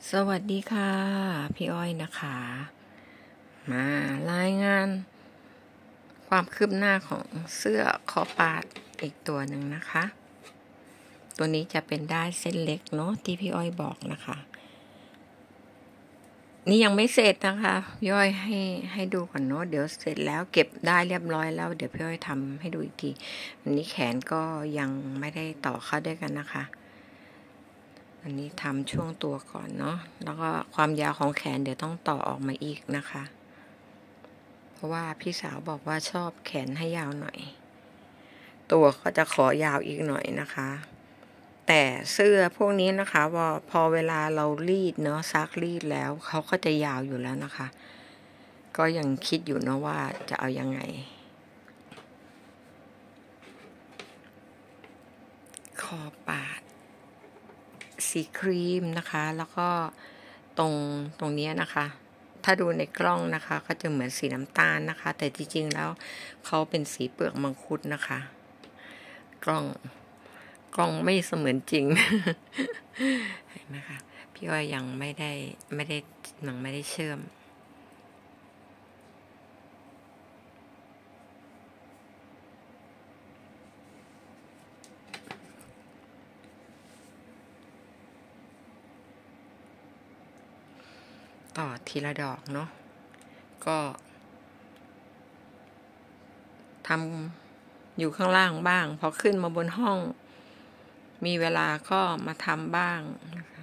สวัสดีค่ะพี่อ้อยนะคะ มารายงานความคืบหน้าของเสื้อคอปาดอีกตัวหนึ่งนะคะ ตัวนี้จะเป็นได้เส้นเล็กเนาะที่พี่อ้อยบอกนะคะ นี่ยังไม่เสร็จนะคะพี่อ้อยให้ดูก่อนเนาะเดี๋ยวเสร็จแล้วเก็บได้เรียบร้อยแล้วเดี๋ยวพี่อ้อยทำให้ดูอีกทีอันนี้แขนก็ยังไม่ได้ต่อเข้าด้วยกันนะคะอันนี้ทำช่วงตัวก่อนเนาะแล้วก็ความยาวของแขนเดี๋ยวต้องต่อออกมาอีกนะคะเพราะว่าพี่สาวบอกว่าชอบแขนให้ยาวหน่อยตัวก็จะขอยาวอีกหน่อยนะคะแต่เสื้อพวกนี้นะคะพอเวลาเรารีดเนาะซักรีดแล้วเขาก็จะยาวอยู่แล้วนะคะก็ยังคิดอยู่เนาะว่าจะเอายังไงคอปาดสีครีมนะคะแล้วก็ตรงนี้นะคะถ้าดูในกล้องนะคะก็จะเหมือนสีน้ำตาลนะคะแต่จริงๆแล้วเขาเป็นสีเปลือกมังคุดนะคะกล้องไม่เสมือนจริง เห็นไหมคะพี่อ้อยยังไม่ได้เชื่อมต่อทีละดอกเนาะก็ทำอยู่ข้างล่างบ้างพอขึ้นมาบนห้องมีเวลาก็มาทำบ้างนะคะ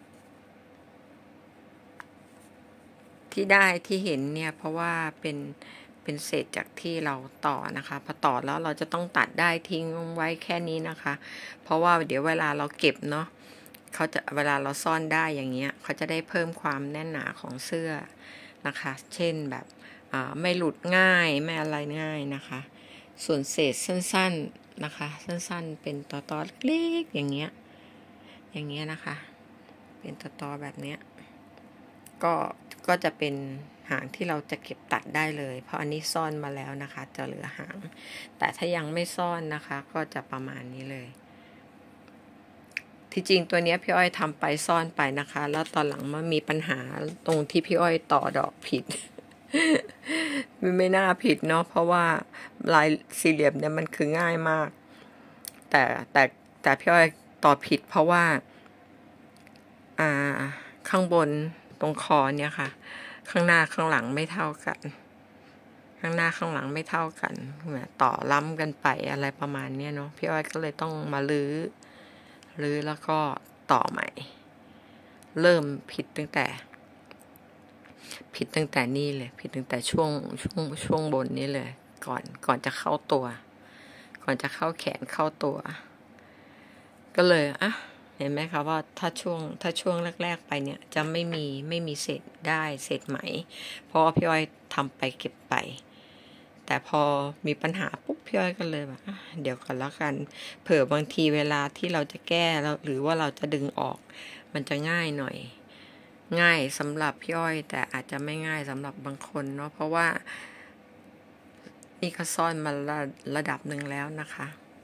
ที่เห็นเนี่ยเพราะว่าเป็นเศษจากที่เราต่อนะคะพอต่อแล้วเราจะต้องตัดได้ทิ้งไว้แค่นี้นะคะเพราะว่าเดี๋ยวเวลาเราเก็บเนาะเวลาเราซ่อนได้อย่างเงี้ยเขาจะได้เพิ่มความแน่นหนาของเสื้อนะคะเช่นแบบไม่หลุดง่ายไม่อะไรง่ายนะคะส่วนเศษสั้นๆนะคะสั้นๆเป็นตอเล็กๆอย่างเงี้ยนะคะเป็นตอแบบเนี้ยก็จะเป็นหางที่เราจะเก็บตัดได้เลยเพราะอันนี้ซ่อนมาแล้วนะคะจะเหลือหางแต่ถ้ายังไม่ซ่อนนะคะก็จะประมาณนี้เลยที่จริงตัวนี้พี่อ้อยทำไปซ่อนไปนะคะแล้วตอนหลังมันมีปัญหาตรงที่พี่อ้อยต่อดอกผิด ไม่น่าผิดเนาะเพราะว่าลายสี่เหลี่ยมเนี่ยมันคือง่ายมากแต่พี่อ้อยต่อผิดเพราะว่าข้างบนตรงคอเนี่ยค่ะข้างหน้าข้างหลังไม่เท่ากันข้างหน้าข้างหลังไม่เท่ากันต่อล้ำกันไปอะไรประมาณนี้เนาะพี่อ้อยก็เลยต้องมาลื้อแล้วก็ต่อใหม่เริ่มผิดตั้งแต่นี่เลยผิดตั้งแต่ช่วงบนนี้เลยก่อนจะเข้าตัวก่อนจะเข้าแขนเข้าตัวก็เลยเห็นไหมคะว่าถ้าช่วงแรกๆไปเนี่ยจะไม่มีเศษได้เศษไหมเพราะว่าพี่อ้อยทำไปเก็บไปแต่พอมีปัญหาปุ๊บพี่อ้อยก็เลยแบบเดี๋ยวก่อนแล้วกันเผื่อบางทีเวลาที่เราจะแก้แล้วหรือว่าเราจะดึงออกมันจะง่ายหน่อยง่ายสำหรับพี่อ้อยแต่อาจจะไม่ง่ายสำหรับบางคนเนาะเพราะว่านี่เขาซ่อนมาระดับหนึ่งแล้วนะคะ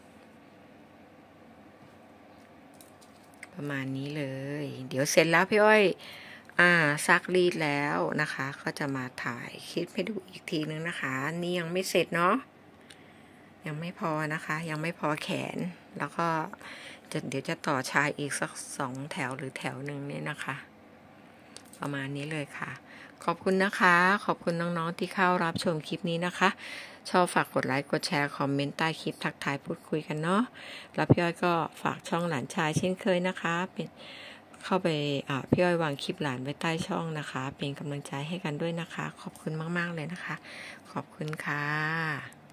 ประมาณนี้เลยเดี๋ยวเสร็จแล้วพี่อ้อยซักรีดแล้วนะคะก็จะมาถ่ายคลิปให้ดูอีกทีนึงนะคะนี่ยังไม่เสร็จเนาะยังไม่พอนะคะยังไม่พอแขนแล้วก็เดี๋ยวจะต่อชายอีกสัก2 แถวหรือแถวหนึ่งเนี่ยนะคะประมาณนี้เลยค่ะขอบคุณนะคะขอบคุณน้องๆที่เข้ารับชมคลิปนี้นะคะชอบฝากกดไลค์กดแชร์คอมเมนต์ใต้คลิปทักทายพูดคุยกันเนาะแล้วพี่อ้อยก็ฝากช่องหลานชายเช่นเคยนะคะเข้าไปพี่อ้อยวางคลิปหลานไว้ใต้ช่องนะคะเป็นกำลังใจให้กันด้วยนะคะขอบคุณมากๆเลยนะคะขอบคุณค่ะ